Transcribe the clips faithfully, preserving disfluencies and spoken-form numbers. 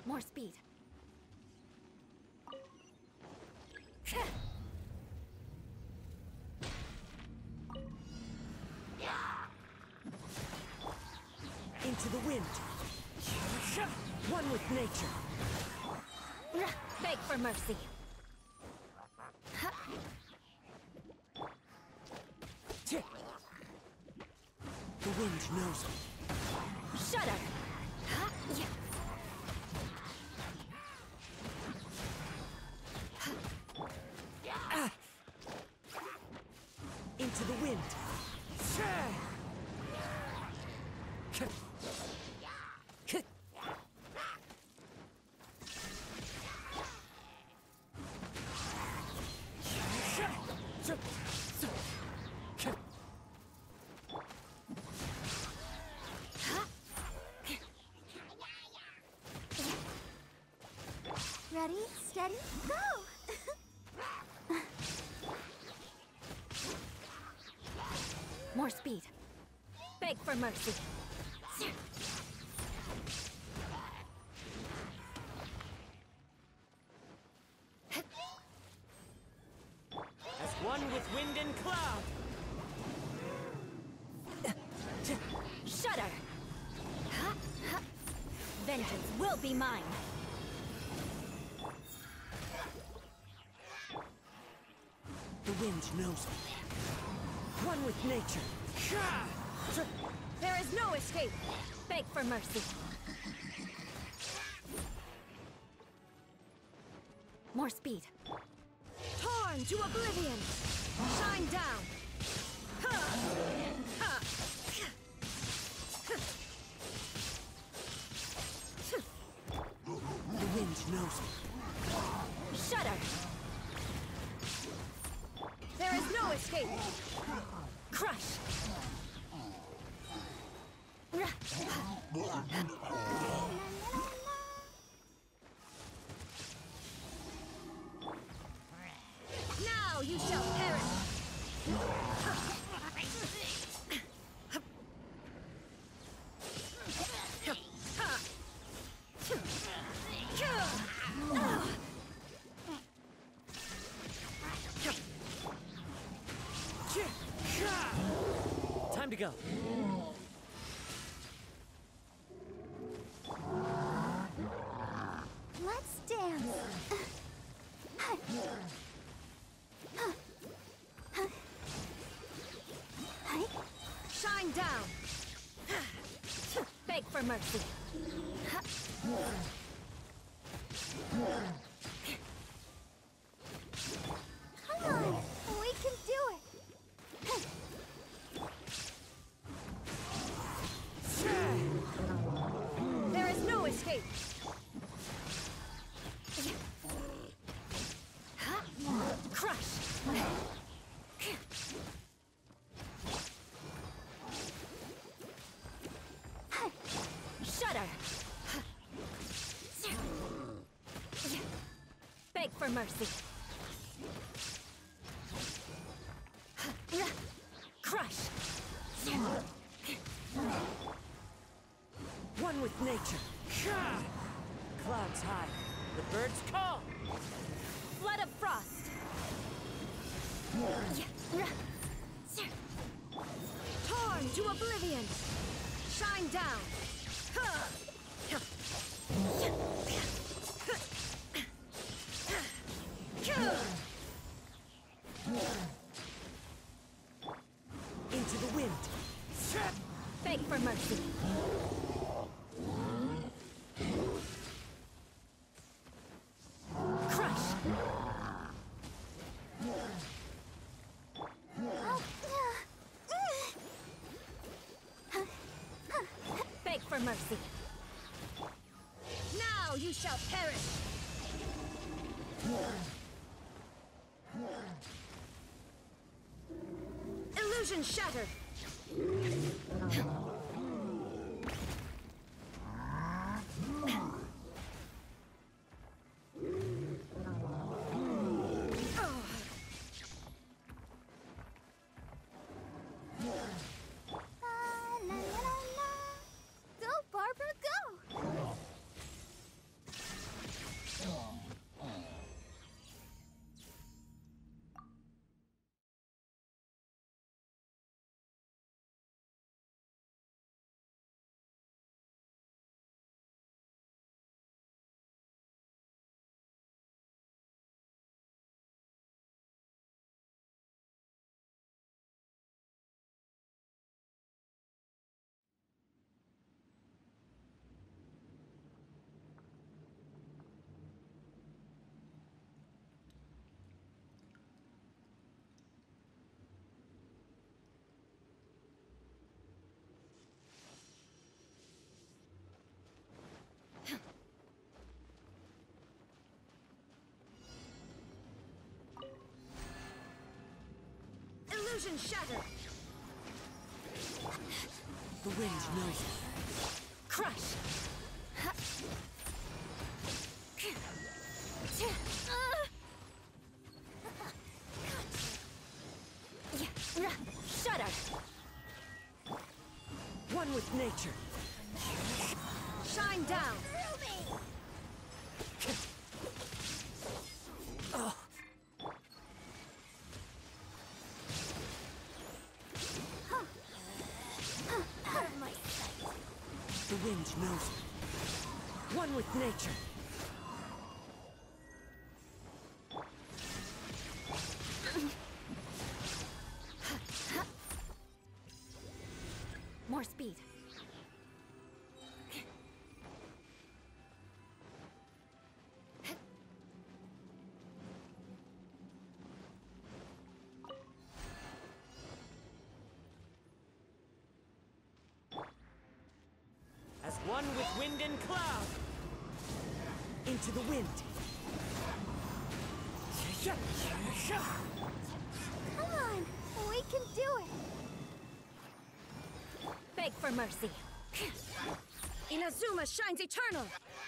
More speed. Into the wind. One with nature. Beg for mercy. The wind knows me. Shudder. Into the wind. Ready, steady, go! More speed. Beg for mercy. As one with wind and cloud. Shudder. Vengeance will be mine. The wind knows me. One with nature. There is no escape. Beg for mercy. More speed. Torn to oblivion. Shine down. The wind knows me. Shudder. There is no escape. Crush. Now you shall perish. Time to go. Let's dance. Shine down. Beg for mercy. Come on, we can do it. There is no escape. Crush. Shudder. Beg for mercy. Crush. One with nature. Clouds high. The birds call. Flood of frost. Torn to oblivion. Shine down. Into the wind. Beg for mercy. Crush. Beg for mercy. Now you shall perish. Illusion shattered. Illusion shattered. The wind knows it. Crush! Shudder. One with nature. Shine down. Oh. Out of my sight. The wind knows it. One with nature. More speed. As one with wind and cloud. Into the wind. Come on, we can do it. Beg for mercy. Inazuma shines eternal.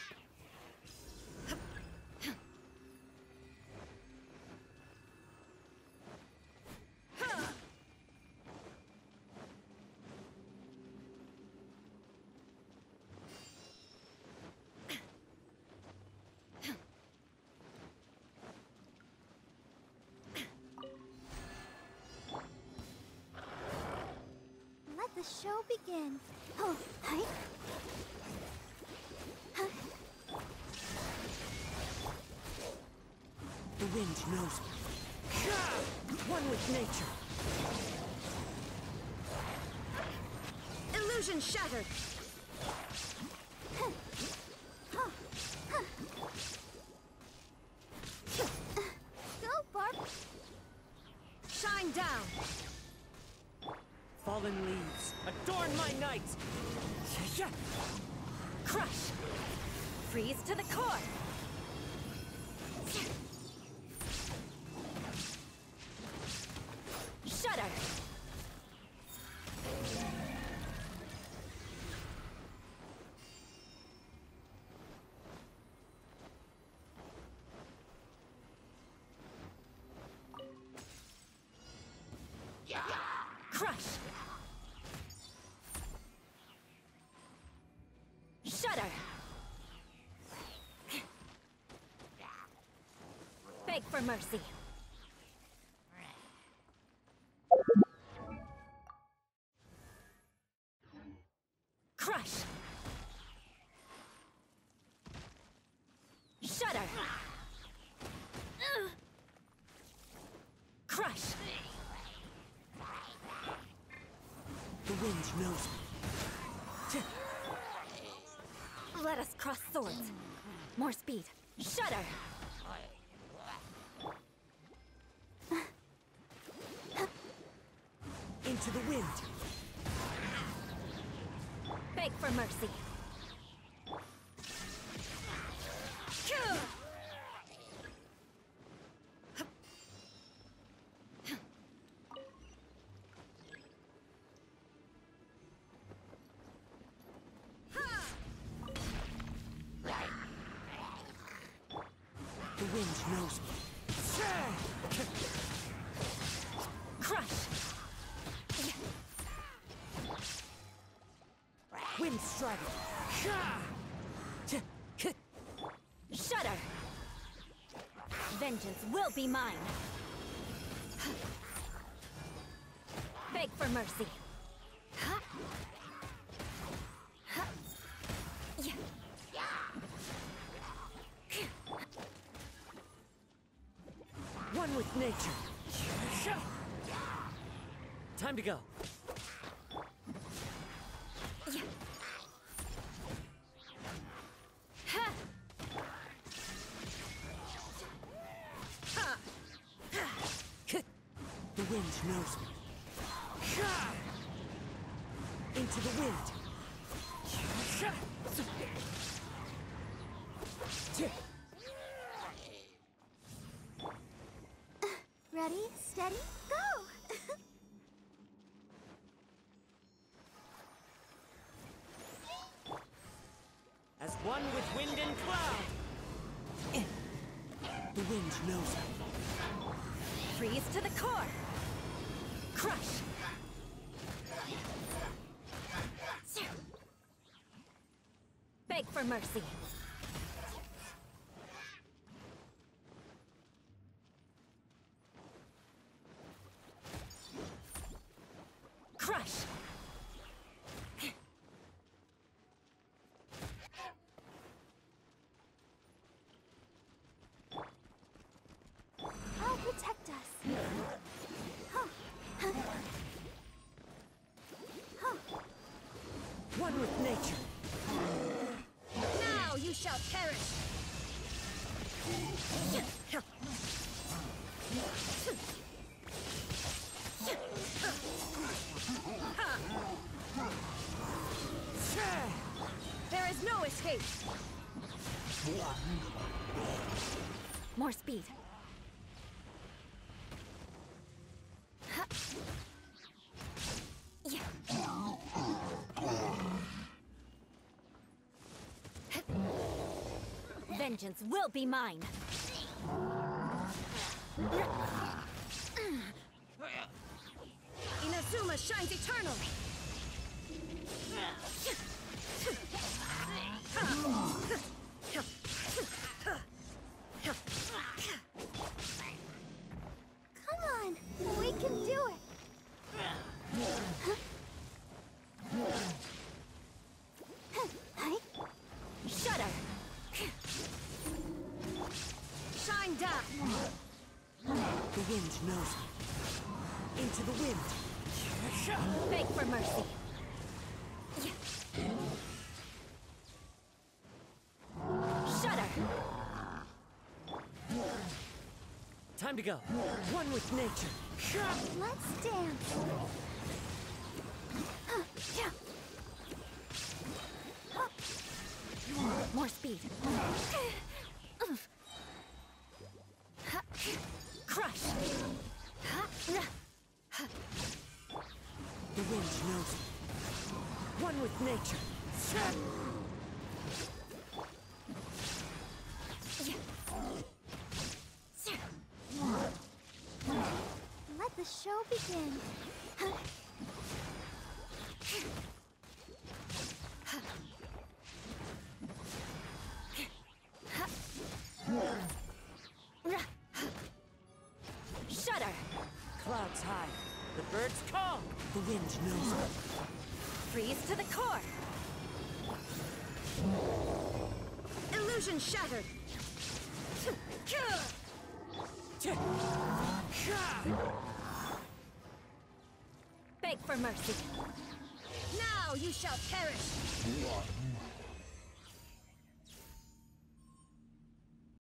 Let the show begin. Oh, hi. Huh? The wind knows me. One with nature. Illusion shattered. Go, Barb. Shine down. Fallen leaves, adorn my night! Crush. Freeze to the core. Shudder. Crush. Shudder. Beg for mercy. Crush. Shudder. Crush. The wind knows me. Let us cross swords. More speed. Shudder. Into the wind. Beg for mercy. The wind knows me. Crush. Wind strike. Shudder. Vengeance will be mine. Beg for mercy. One with nature. Time to go. The wind knows me. Into the wind. Ready, steady, go! One with wind and cloud. The wind knows it. Freeze to the core. Crush. Beg for mercy. Crush. I'll protect us. Huh. Huh. Huh. One with nature. Now you shall perish. There is no escape. More speed. Yeah. Vengeance will be mine. Inazuma shines eternal. Come on, we can do it. Hi. Shudder. Shine down. The wind knows it. Into the wind. Beg for mercy. Shudder. Time to go. One with nature. Let's dance. Huh. Yeah. Huh. More speed. Crush. The wind knows it. One with nature. Let the show begin. Huh. Shudder. Clouds high. The birds call. The wind knows it. Freeze to the core. Illusion shattered. Beg for mercy. Now you shall perish.